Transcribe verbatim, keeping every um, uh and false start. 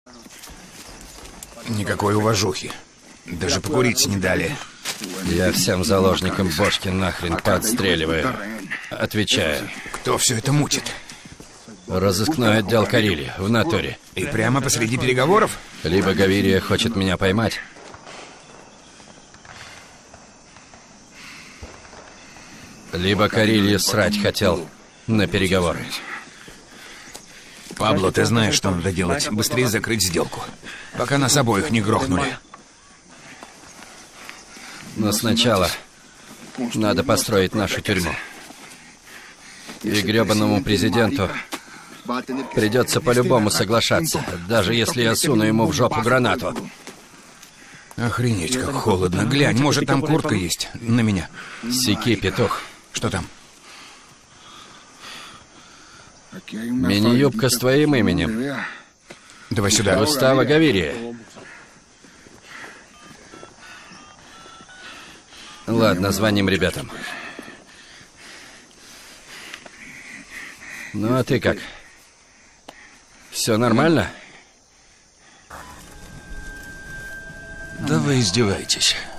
Никакой уважухи. Даже покурить не дали. Я всем заложникам бошки нахрен подстреливаю. Отвечаю. Кто все это мутит? Разыскной отдел Карелии, в натуре. И прямо посреди переговоров? Либо Гавирия хочет меня поймать, либо Карелию срать хотел на переговоры. Пабло, ты знаешь, что надо делать. Быстрее закрыть сделку. Пока нас обоих не грохнули. Но сначала надо построить нашу тюрьму. И гребаному президенту придется по-любому соглашаться, даже если я суну ему в жопу гранату. Охренеть, как холодно. Глянь, может, там куртка есть на меня. Секи, петух. Что там? Мини-юбка с твоим именем. Давай сюда. Густаво Гавирия. Ладно, звоним ребятам. Ну, а ты как? Все нормально? Да вы издеваетесь.